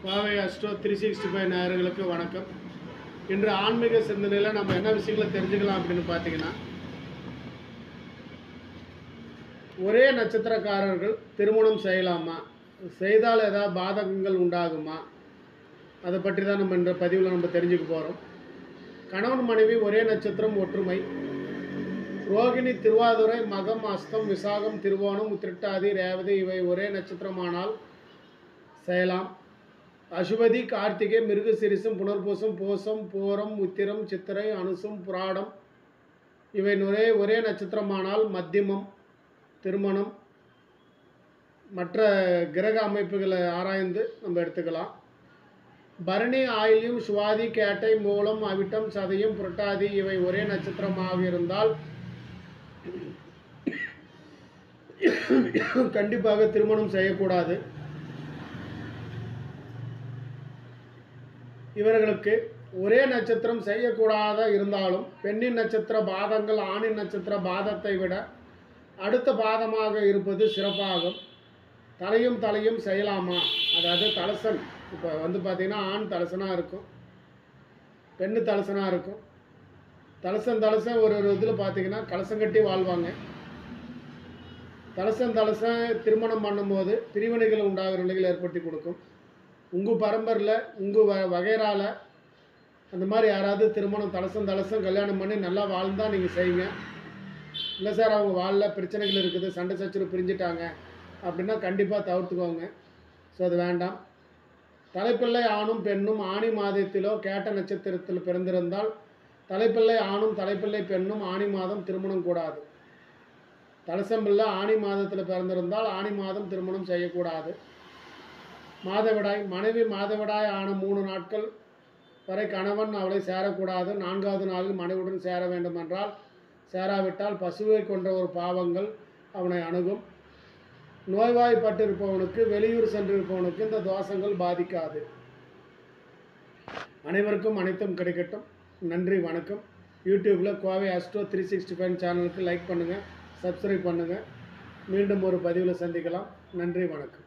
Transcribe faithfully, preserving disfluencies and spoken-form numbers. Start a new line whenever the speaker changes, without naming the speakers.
Kovai astro three sixty five நேயர்களுக்கு வணக்கம். இன்று ஆன்மீக சிந்தனையில் நம்ம என்ன விஷயங்களை தெரிஞ்சுக்கலாம் அப்படின்னு பார்த்தீங்கன்னா, ஒரே நட்சத்திரக்காரர்கள் திருமணம் செய்யலாமா, செய்தால் ஏதாவது பாதகங்கள் உண்டாகுமா, அதை பற்றி தான் நம்ம இந்த பதிவில் நம்ம தெரிஞ்சுக்க போகிறோம். கணவன் மனைவி ஒரே நட்சத்திரம் ஒற்றுமை. ரோகிணி, திருவாதுரை, மகம், அஸ்தம், விசாகம், திருவோணம், உத்திரட்டாதி, ரேவதி இவை ஒரே நட்சத்திரமானால் செய்யலாம். அசுபதி, கார்த்திகை, மிருகசிரிசம், புனர்பூசம், பூசம், பூரம், உத்திரம், சித்திரை, அனுசம், புராடம் இவை ஒரே ஒரே நட்சத்திரமானால் மத்தியமம் திருமணம். மற்ற கிரக அமைப்புகளை ஆராய்ந்து நம்ம எடுத்துக்கலாம். பரணி, ஆயில்யம், சுவாதி, கேட்டை, மூலம், அவிட்டம், சதயம், புரட்டாதி இவை ஒரே நட்சத்திரமாக இருந்தால் கண்டிப்பாக திருமணம் செய்யக்கூடாது. இவர்களுக்கு ஒரே நட்சத்திரம் செய்யக்கூடாத இருந்தாலும் பெண்ணின் நட்சத்திர பாதங்கள் ஆணின் நட்சத்திர பாதத்தை விட அடுத்த பாதமாக இருப்பது சிறப்பாகும். தலையும் தலையும் செய்யலாமா, அதாவது தலசன் இப்போ வந்து பார்த்திங்கன்னா ஆண் தலசனாக இருக்கும், பெண்ணு தலசனாக இருக்கும். தலசன் தலசன் ஒரு ஒரு இதில் பார்த்திங்கன்னா கலசம் கட்டி வாழ்வாங்க. தலசன் தலசன் திருமணம் பண்ணும்போது பிரிவினைகள் உண்டாகிற நிலைகள் ஏற்படுத்தி கொடுக்கும். உங்கள் பரம்பரில் உங்கள் வ வகைரால அந்த மாதிரி யாராவது திருமணம் தலசம் தலசம் கல்யாணம் பண்ணி நல்லா வாழ்ந்தால் நீங்கள் செய்யுங்க. இல்லை சார் அவங்க வாழல பிரச்சனைகள் இருக்குது, சண்டை சச்சரவு பிரிஞ்சிட்டாங்க அப்படின்னா கண்டிப்பாக தவிர்த்துக்கோங்க. ஸோ அது வேண்டாம். தலைப்பிள்ளை ஆணும் பெண்ணும் ஆணி மாதத்திலோ கேட்ட நட்சத்திரத்தில் பிறந்திருந்தால் தலைப்பிள்ளை ஆணும் தலைப்பிள்ளை பெண்ணும் ஆணி மாதம் திருமணம் கூடாது. தலசம்பிள்ளை ஆணி மாதத்தில் பிறந்திருந்தால் ஆணி மாதம் திருமணம் செய்யக்கூடாது. மாதவிடாய், மனைவி மாதவிடாய் ஆன மூணு நாட்கள் வரை கணவன் அவளை சேரக்கூடாது. நான்காவது நாளில் மனைவியுடன் சேர வேண்டுமென்றால் சேராவிட்டால் பசுவை கொன்ற ஒரு பாவங்கள் அவனை அணுகும். நோய்வாய்ப்பட்டிருப்பவனுக்கு, வெளியூர் சென்றிருப்பவனுக்கு இந்த தோஷங்கள் பாதிக்காது. அனைவருக்கும் அனைத்தும் கிடைக்கட்டும். நன்றி, வணக்கம். யூடியூப்பில் Kovai astro three sixty five சேனலுக்கு லைக் பண்ணுங்கள், சப்ஸ்கிரைப் பண்ணுங்கள். மீண்டும் ஒரு பதிவில் சந்திக்கலாம். நன்றி, வணக்கம்.